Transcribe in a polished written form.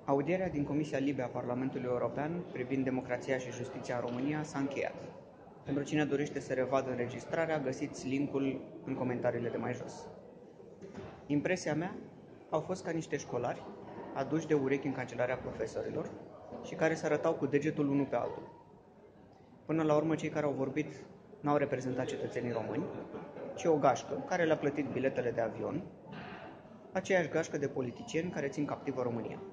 Audierea din Comisia Libe a Parlamentului European privind democrația și justiția în România s-a încheiat. Pentru cine dorește să revadă înregistrarea, găsiți linkul în comentariile de mai jos. Impresia mea au fost ca niște școlari aduși de urechi în cancelarea profesorilor și care se arătau cu degetul unul pe altul. Până la urmă, cei care au vorbit n-au reprezentat cetățenii români, ci o gașcă care le-a plătit biletele de avion, aceeași gașcă de politicieni care țin captivă România.